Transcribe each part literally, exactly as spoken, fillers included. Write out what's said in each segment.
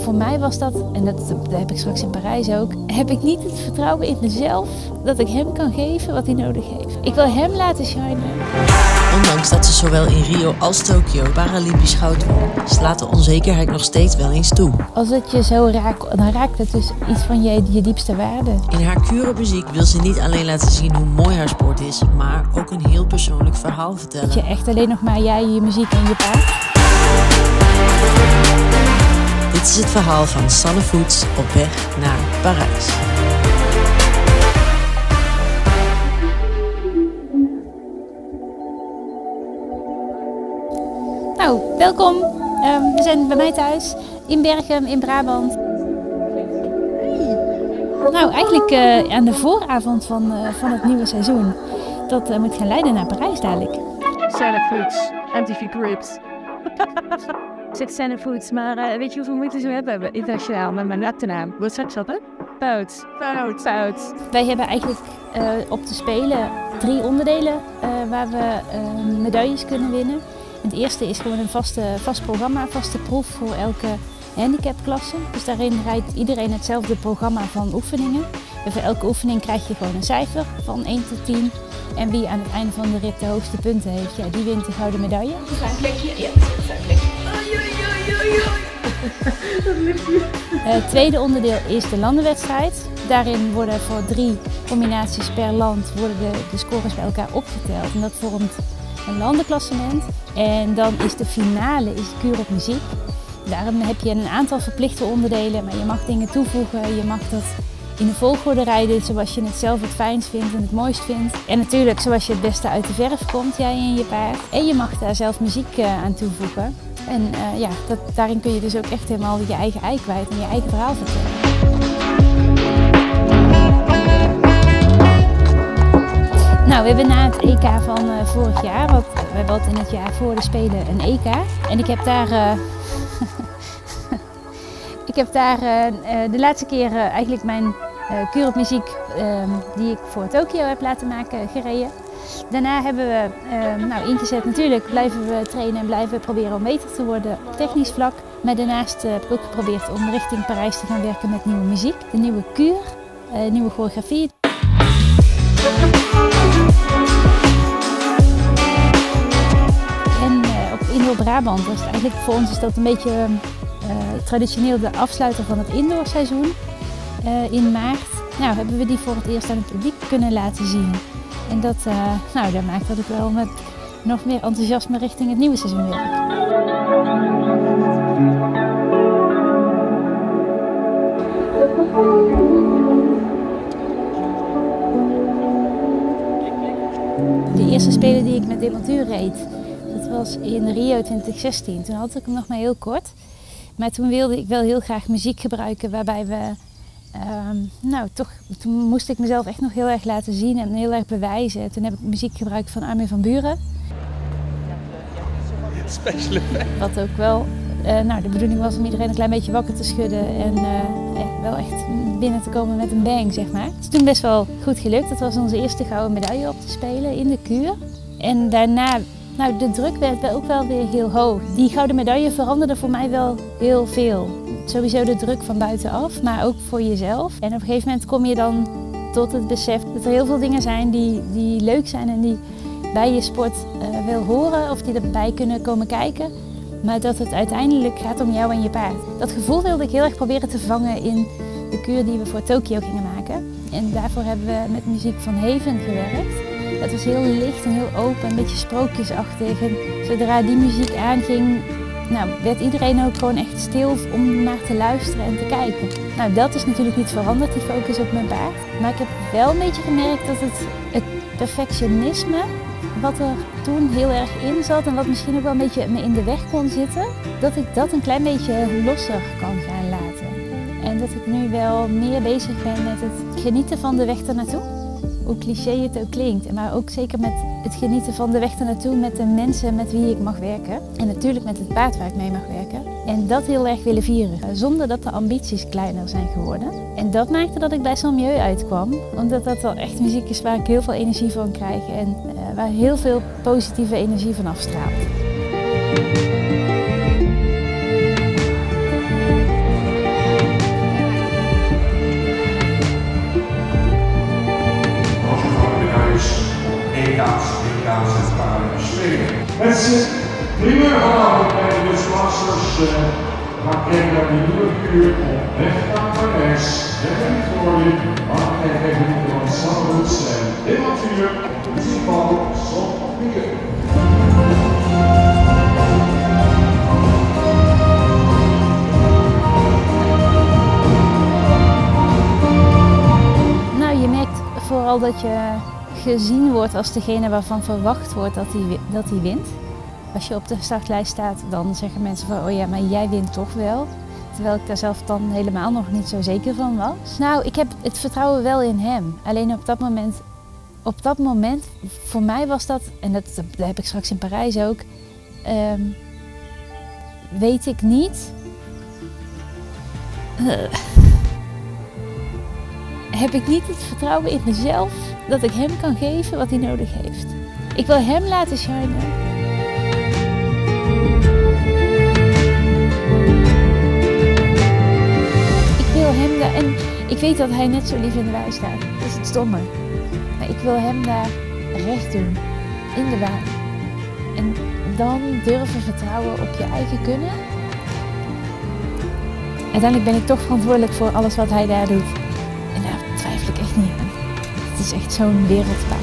voor mij was dat, en dat, dat heb ik straks in Parijs ook, heb ik niet het vertrouwen in mezelf dat ik hem kan geven wat hij nodig heeft. Ik wil hem laten shinen. Ondanks dat ze zowel in Rio als Tokio Paralympisch goud won, slaat de onzekerheid nog steeds wel eens toe. Als het je zo raakt, dan raakt het dus iets van je, je diepste waarde. In haar Cure-muziek wil ze niet alleen laten zien hoe mooi haar sport is, maar ook een heel persoonlijk verhaal vertellen. Dat je echt alleen nog maar jij, je muziek en je paard. Dit is het verhaal van Sanne Voets op weg naar Parijs. Nou, welkom. Um, we zijn bij mij thuis in Berchem in Brabant. Nou, eigenlijk uh, aan de vooravond van, uh, van het nieuwe seizoen. Dat uh, moet gaan leiden naar Parijs dadelijk. Sanne Voets, M T V Cribs. Ik zeg Sanne Voets, maar uh, weet je hoeveel moeite ze hebben internationaal met mijn achternaam? Wat zegt dat, hè? Fout. Fout. Fout. Wij hebben eigenlijk uh, op de Spelen drie onderdelen uh, waar we uh, medailles kunnen winnen. Het eerste is gewoon een vaste, vast programma, een vaste proef voor elke handicapklasse. Dus daarin rijdt iedereen hetzelfde programma van oefeningen. En voor elke oefening krijg je gewoon een cijfer van één tot tien. En wie aan het einde van de rit de hoogste punten heeft, ja, die wint de gouden medaille. Een plekje, ja, een plekje. Oei, oei, oei, oei. Dat ligt hier. Het tweede onderdeel is de landenwedstrijd. Daarin worden voor drie combinaties per land worden de, de scores bij elkaar opgeteld. En dat vormt een landenklassement. En dan is de finale is Cure op muziek. Daarom heb je een aantal verplichte onderdelen, maar je mag dingen toevoegen. Je mag dat in de volgorde rijden zoals je het zelf het fijnst vindt en het mooist vindt. En natuurlijk zoals je het beste uit de verf komt, jij en je paard. En je mag daar zelf muziek aan toevoegen. En uh, ja, dat, daarin kun je dus ook echt helemaal je eigen ei kwijt en je eigen verhaal vertellen. Nou, we hebben na het E K van uh, vorig jaar, wat, we hebben in het jaar voor de Spelen een E K. En ik heb daar, uh, ik heb daar uh, de laatste keer uh, eigenlijk mijn uh, Cure op muziek uh, die ik voor Tokio heb laten maken gereden. Daarna hebben we uh, nou, ingezet, natuurlijk blijven we trainen en blijven proberen om beter te worden op technisch vlak. Maar daarnaast uh, heb ik ook geprobeerd om richting Parijs te gaan werken met nieuwe muziek. De nieuwe Cure, uh, nieuwe choreografie. En uh, op Indoor Brabant, was het eigenlijk voor ons is dat een beetje uh, traditioneel de afsluiter van het indoorseizoen uh, in maart. Nou, hebben we die voor het eerst aan het publiek kunnen laten zien. En dat, uh, nou, dat maakt dat ik wel met nog meer enthousiasme richting het nieuwe seizoen werk. De eerste Spelen die ik met Demontuur reed, dat was in Rio twintig zestien. Toen had ik hem nog maar heel kort. Maar toen wilde ik wel heel graag muziek gebruiken waarbij we... Um, nou, toch, toen moest ik mezelf echt nog heel erg laten zien en heel erg bewijzen. Toen heb ik muziek gebruikt van Armin van Buuren. Special effect. Wat ook wel, uh, nou, de bedoeling was om iedereen een klein beetje wakker te schudden en uh, echt, wel echt binnen te komen met een bang, zeg maar. Het is toen best wel goed gelukt. Dat was onze eerste gouden medaille op te spelen in de Cure. En daarna, nou, de druk werd ook wel weer heel hoog. Die gouden medaille veranderde voor mij wel heel veel. Sowieso de druk van buitenaf, maar ook voor jezelf. En op een gegeven moment kom je dan tot het besef dat er heel veel dingen zijn die, die leuk zijn en die bij je sport uh, wil horen of die erbij kunnen komen kijken. Maar dat het uiteindelijk gaat om jou en je paard. Dat gevoel wilde ik heel erg proberen te vangen in de Cure die we voor Tokio gingen maken. En daarvoor hebben we met muziek van Haven gewerkt. Dat was heel licht en heel open, een beetje sprookjesachtig. En zodra die muziek aanging, nou, werd iedereen ook gewoon echt stil om naar te luisteren en te kijken. Nou, dat is natuurlijk niet veranderd, die focus op mijn paard. Maar ik heb wel een beetje gemerkt dat het, het perfectionisme, wat er toen heel erg in zat en wat misschien ook wel een beetje me in de weg kon zitten, dat ik dat een klein beetje losser kan gaan laten. En dat ik nu wel meer bezig ben met het genieten van de weg ernaartoe. Hoe cliché het ook klinkt, maar ook zeker met het genieten van de weg ernaartoe met de mensen met wie ik mag werken. En natuurlijk met het paard waar ik mee mag werken. En dat heel erg willen vieren, zonder dat de ambities kleiner zijn geworden. En dat maakte dat ik bij Saint-Mieu uitkwam, omdat dat wel echt muziek is waar ik heel veel energie van krijg en uh, waar heel veel positieve energie van afstraalt. rijden naar de nieuwe kuur op weg naar Parijs. En voor je, maar kijk even van Sanderwoods en dit natuurlijk, muziek van Sophie. Nou, je merkt vooral dat je gezien wordt als degene waarvan verwacht wordt dat hij, dat hij wint. Als je op de startlijst staat, dan zeggen mensen van, oh ja, maar jij wint toch wel. Terwijl ik daar zelf dan helemaal nog niet zo zeker van was. Nou, ik heb het vertrouwen wel in hem. Alleen op dat moment, op dat moment, voor mij was dat, en dat, dat heb ik straks in Parijs ook, um, weet ik niet. Uh, heb ik niet het vertrouwen in mezelf dat ik hem kan geven wat hij nodig heeft. Ik wil hem laten shinen. Ik wil hem daar, en ik weet dat hij net zo lief in de wei staat. Dat is het stomme. Maar ik wil hem daar recht doen. In de wei. En dan durven vertrouwen op je eigen kunnen. Uiteindelijk ben ik toch verantwoordelijk voor alles wat hij daar doet. En daar twijfel ik echt niet aan. Het is echt zo'n wereldpaard.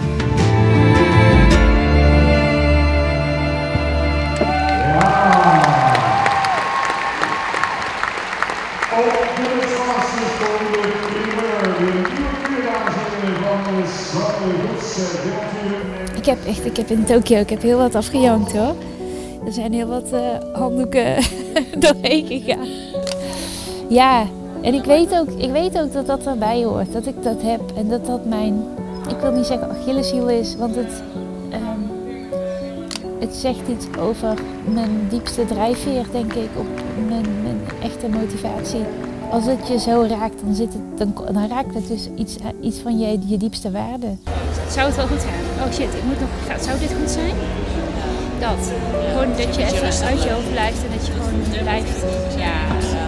Ik heb echt, ik heb in Tokio, ik heb heel wat afgejankt hoor. Er zijn heel wat uh, handdoeken doorheen gegaan. Ja, en ik weet, ook, ik weet ook dat dat erbij hoort, dat ik dat heb en dat dat mijn, ik wil niet zeggen Achilleshiel is, want het, um, het zegt iets over mijn diepste drijfveer, denk ik, op mijn, mijn echte motivatie. Als het je zo raakt, dan, zit het, dan, dan raakt het dus iets, iets van je, je diepste waarde. Zou het wel goed zijn? Oh shit, ik moet nog, zou dit goed zijn? Dat. Gewoon dat je even uit je hoofd blijft en dat je gewoon blijft. Ja.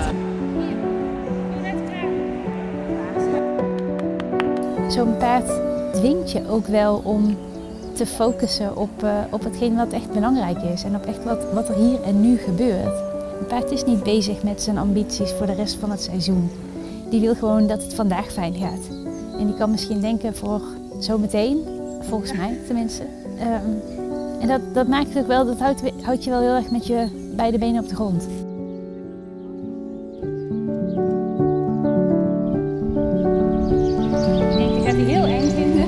Zo'n paard dwingt je ook wel om te focussen op, uh, op hetgeen wat echt belangrijk is en op echt wat, wat er hier en nu gebeurt. Een paard is niet bezig met zijn ambities voor de rest van het seizoen. Die wil gewoon dat het vandaag fijn gaat. En die kan misschien denken voor zometeen, volgens mij tenminste. Um, en dat, dat maakt ook wel, dat houdt, houdt je wel heel erg met je beide benen op de grond. Ik ga die heel eng vinden.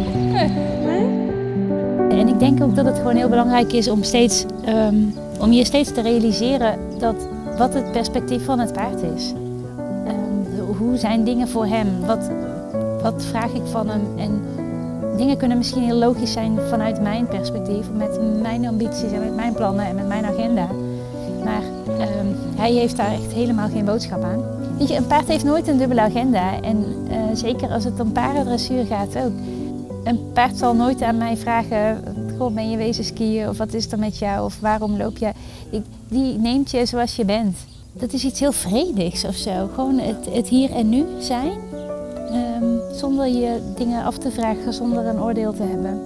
En ik denk ook dat het gewoon heel belangrijk is om, steeds, um, om je steeds te realiseren dat wat het perspectief van het paard is. Um, hoe zijn dingen voor hem? Wat, wat vraag ik van hem? En dingen kunnen misschien heel logisch zijn vanuit mijn perspectief, met mijn ambities en met mijn plannen en met mijn agenda. Maar um, hij heeft daar echt helemaal geen boodschap aan. Weet je, een paard heeft nooit een dubbele agenda en uh, zeker als het om paardendressuur gaat ook. Een paard zal nooit aan mij vragen, goh, ben je wezen skiën of wat is er met jou of waarom loop je? Die, die neemt je zoals je bent. Dat is iets heel vredigs of zo. Gewoon het, het hier en nu zijn. Um, zonder je dingen af te vragen, zonder een oordeel te hebben.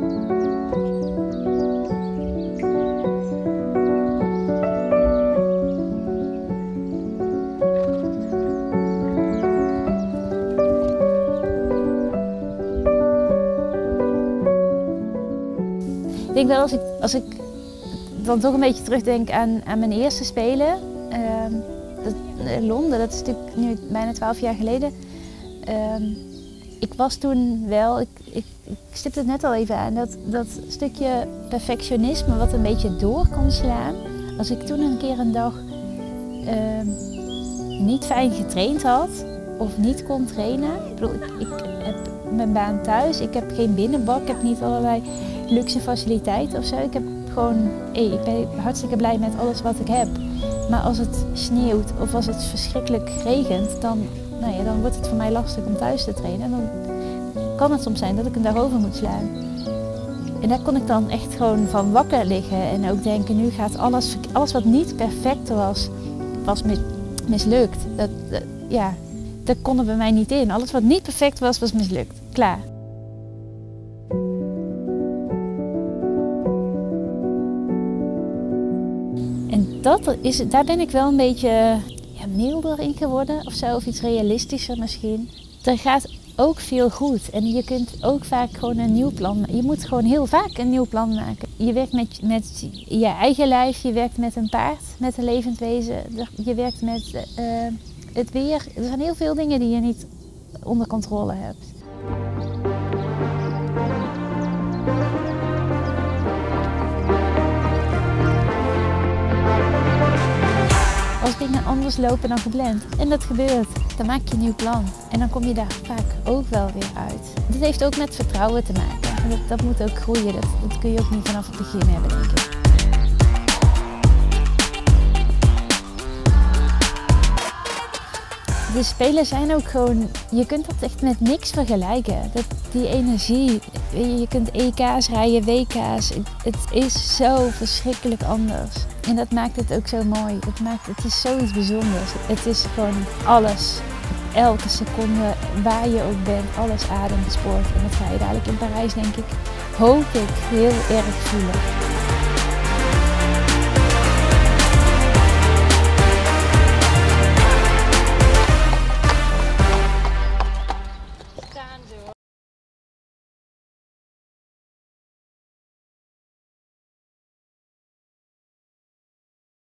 Ik denk wel als ik, als ik dan toch een beetje terugdenk aan, aan mijn eerste Spelen. Uh, dat, uh, Londen, dat is natuurlijk nu bijna twaalf jaar geleden. Uh, ik was toen wel, ik, ik, ik stipte het net al even aan, dat, dat stukje perfectionisme wat een beetje door kon slaan. Als ik toen een keer een dag uh, niet fijn getraind had of niet kon trainen. Ik bedoel, ik, ik heb mijn baan thuis, ik heb geen binnenbak, ik heb niet allerlei luxe faciliteiten of zo. Ik heb gewoon, hey, ik ben hartstikke blij met alles wat ik heb. Maar als het sneeuwt of als het verschrikkelijk regent, dan, nou ja, dan wordt het voor mij lastig om thuis te trainen. En dan kan het soms zijn dat ik een dag over moet slaan. En daar kon ik dan echt gewoon van wakker liggen en ook denken, nu gaat alles, alles wat niet perfect was, was mis, mislukt. Dat, dat, ja, dat kon er bij mij niet in. Alles wat niet perfect was, was mislukt. Klaar. En dat is, daar ben ik wel een beetje, ja, ja, milder in geworden of zo, of iets realistischer misschien. Er gaat ook veel goed en je kunt ook vaak gewoon een nieuw plan maken. Je moet gewoon heel vaak een nieuw plan maken. Je werkt met, met je eigen lijf, je werkt met een paard, met een levend wezen. Je werkt met uh, het weer. Er zijn heel veel dingen die je niet onder controle hebt. Als dingen anders lopen dan gepland, en dat gebeurt, dan maak je een nieuw plan. En dan kom je daar vaak ook wel weer uit. Dit heeft ook met vertrouwen te maken. Dat, dat moet ook groeien, dat, dat kun je ook niet vanaf het begin hebben, denk ik. De Spelen zijn ook gewoon, je kunt dat echt met niks vergelijken. Dat, die energie, je kunt E K's rijden, W K's, het is zo verschrikkelijk anders. En dat maakt het ook zo mooi. Het, maakt, het is zoiets bijzonders. Het is gewoon alles, elke seconde, waar je ook bent, alles ademt sport. En dat ga je dadelijk in Parijs, denk ik, hoop ik, heel erg voelen.